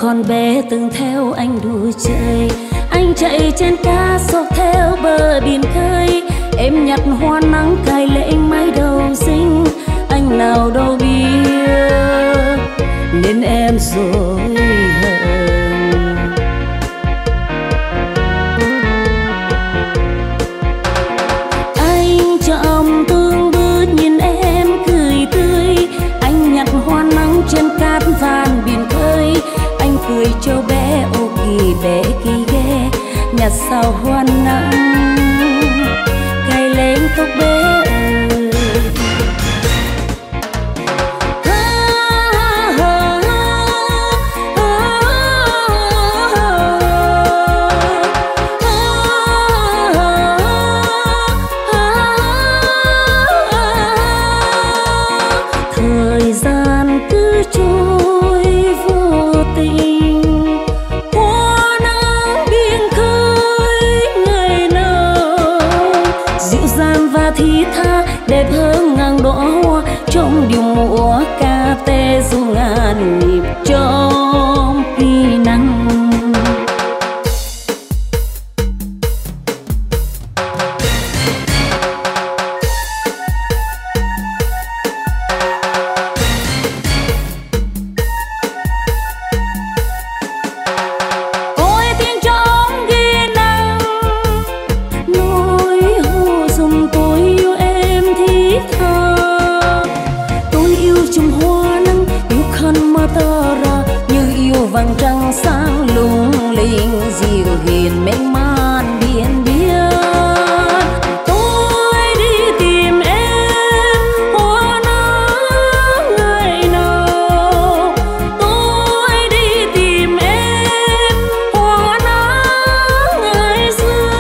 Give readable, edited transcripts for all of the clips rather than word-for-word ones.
còn bé từng theo anh đùa chơi. Anh chạy trên cá dọc theo bờ biển khơi, em nhặt hoa nắng cài lên mái đầu xinh. Anh nào đâu biết nên em dối hờn. Anh chậm từng bước nhìn em cười tươi, anh nhặt hoa nắng trên cát vàn biển khơi. Anh cười cho bé ô kỳ bé kỳ ghê, nhặt sao hoa nắng cài lên tóc bé. Thì tha đẹp hơn ngàn đóa hoa trong điệu múa ca tê du ngàn nhịp trong khi nắng. Vầng trăng sáng lung linh dịu hiền mênh man biển biên. Tôi đi tìm em hoa nắng ngày nào, tôi đi tìm em hoa nắng ngày xưa.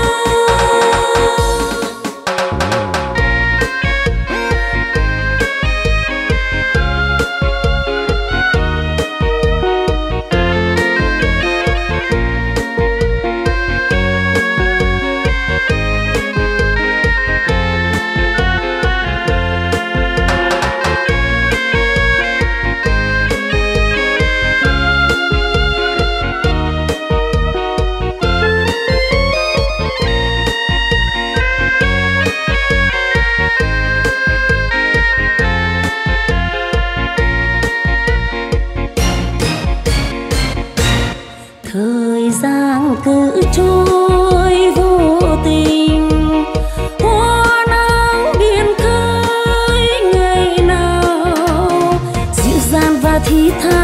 Thời gian cứ trôi vô tình, hoa nắng biển khơi ngày nào dịu dàng và thi tha